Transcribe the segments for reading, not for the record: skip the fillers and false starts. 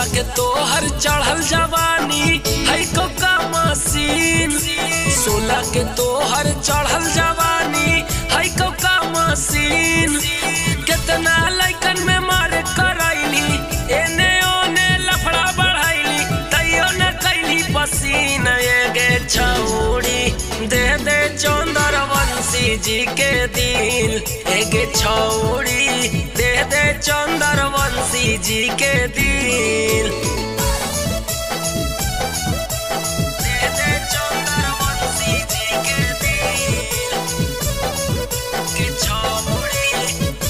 के तोहर चढ़ल जवानी है कोका मशीन। 16 के तोहर चढ़ल जवानी है कोका मशीन। कितना लइकन में मार करैली एने ओने लफड़ा बढ़ैली तैयो न कैली पसीन। एगे छौड़ी दे दे चंद्रवंशी जी के दिल। एगे छौड़ी दे दे चंद्रवंशी जी के दिल। दे दे चंद्रवंशी जी के दिल। के छौड़ी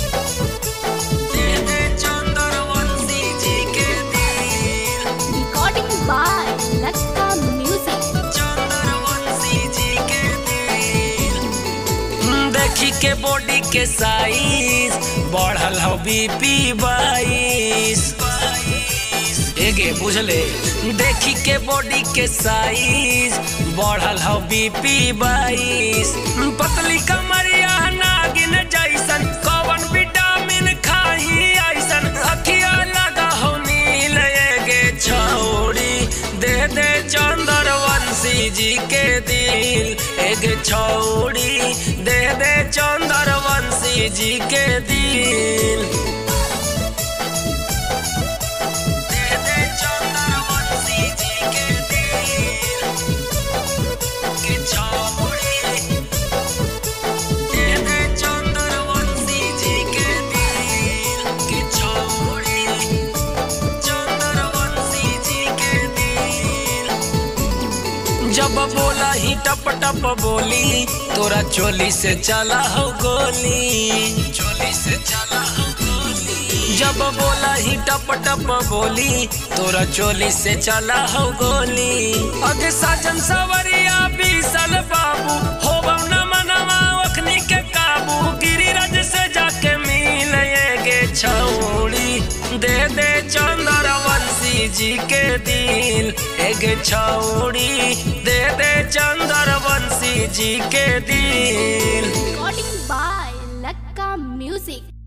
दे दे चंद्रवंशी जी के दिल। Recording by Lakka Music. Chandravanshi जी के दिल। देखी के बॉडी के साइज बढ़ल हो BP 22। एगे बुझले देखी के बॉडी के साइज बढ़ल हो BP 22। पतली कमरिया नागिन जैसन कौन विटामिन खाही ऐसन अखिया लगा हो नील। एगे छौड़ी दे दे चंद्रवंशी जी के दिल। एगे छौड़ी दे दे चंद्रवंशी जी के दिल। दे दे चंद्रवंशी जी के दिल। के छौड़ी दे दे चंद्रवंशी जी के दिल। के छौड़ी चंद्रवंशी जी के दिल। जब बोला ही टप टप बोली तोरा चोली से चला हो गोली। चोली से चला हो गोली। जब बोला ही टप टप बोली तोरा चोली से चला हो गोली। अगे साजन सवरिया बीसल बाबू हो न मनवा ओखनी के काबू। गिरिराज से जाके मिल। एगे छौड़ी दे दे चंद्रवंशी जी के दिल। एगे छौड़ी दे दे चंद्रवंशी जी के दिल। Recording by Lakka Music.